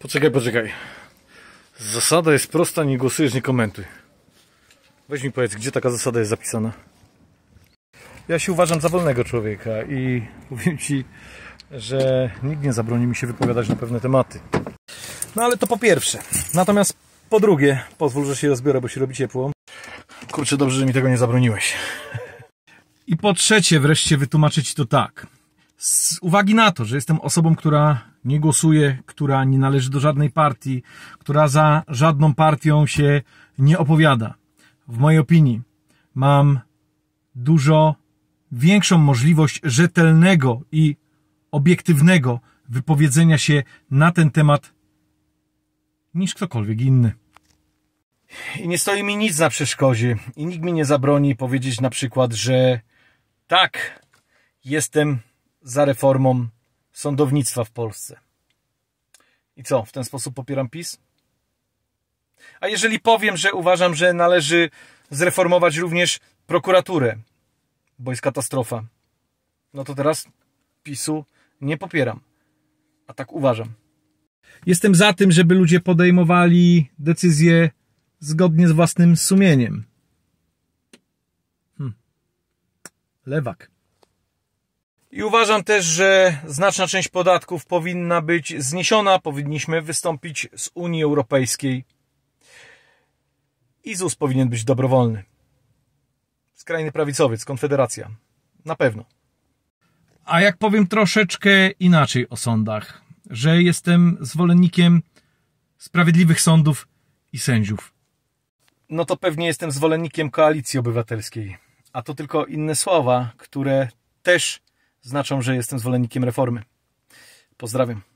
Poczekaj. Zasada jest prosta, nie głosujesz, nie komentuj. Weź mi powiedz, gdzie taka zasada jest zapisana? Ja się uważam za wolnego człowieka i powiem Ci, że nikt nie zabroni mi się wypowiadać na pewne tematy. No ale to po pierwsze. Natomiast po drugie, pozwól, że się rozbiorę, bo się robi ciepło. Kurczę, dobrze, że mi tego nie zabroniłeś. I po trzecie, wreszcie wytłumaczę Ci to tak. Z uwagi na to, że jestem osobą, która nie głosuje, która nie należy do żadnej partii, która za żadną partią się nie opowiada. W mojej opinii mam dużo większą możliwość rzetelnego i obiektywnego wypowiedzenia się na ten temat niż ktokolwiek inny. I nie stoi mi nic na przeszkodzie i nikt mi nie zabroni powiedzieć na przykład, że tak, jestem za reformą sądownictwa w Polsce. I co, w ten sposób popieram PiS? A jeżeli powiem, że uważam, że należy zreformować również prokuraturę, bo jest katastrofa, no to teraz PiS-u nie popieram. A tak uważam. Jestem za tym, żeby ludzie podejmowali decyzje zgodnie z własnym sumieniem. Lewak. I uważam też, że znaczna część podatków powinna być zniesiona. Powinniśmy wystąpić z Unii Europejskiej. I ZUS powinien być dobrowolny. Skrajny prawicowiec, Konfederacja. Na pewno. A jak powiem troszeczkę inaczej o sądach, że jestem zwolennikiem sprawiedliwych sądów i sędziów, no to pewnie jestem zwolennikiem Koalicji Obywatelskiej. A to tylko inne słowa, które też znaczą, że jestem zwolennikiem reformy. Pozdrawiam.